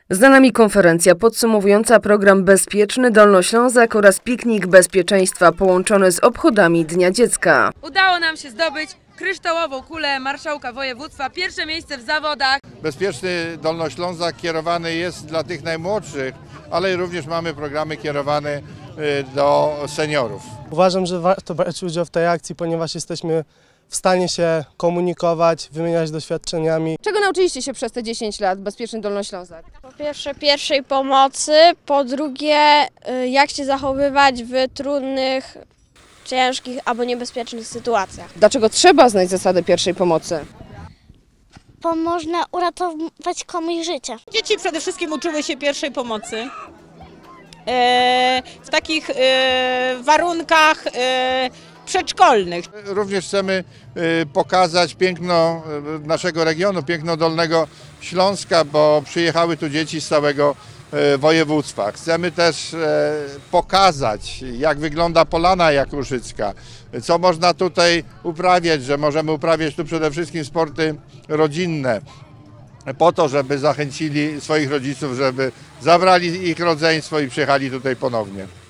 Za nami konferencja podsumowująca program Bezpieczny Dolnoślązak oraz piknik bezpieczeństwa połączony z obchodami Dnia Dziecka. Udało nam się zdobyć kryształową kulę marszałka województwa, pierwsze miejsce w zawodach. Bezpieczny Dolnoślązak kierowany jest dla tych najmłodszych, ale również mamy programy kierowane do seniorów. Uważam, że warto brać udział w tej akcji, ponieważ jesteśmy w stanie się komunikować, wymieniać doświadczeniami. Czego nauczyliście się przez te 10 lat Bezpieczny Dolnoślązak? Po pierwsze pierwszej pomocy, po drugie jak się zachowywać w trudnych, ciężkich albo niebezpiecznych sytuacjach. Dlaczego trzeba znać zasady pierwszej pomocy? Bo można uratować komuś życie. Dzieci przede wszystkim uczyły się pierwszej pomocy w takich warunkach przedszkolnych. Również chcemy pokazać piękno naszego regionu, piękno Dolnego Śląska, bo przyjechały tu dzieci z całego województwa. Chcemy też pokazać, jak wygląda Polana Jakuszycka, co można tutaj uprawiać, że możemy uprawiać tu przede wszystkim sporty rodzinne, po to, żeby zachęcili swoich rodziców, żeby zabrali ich rodzeństwo i przyjechali tutaj ponownie.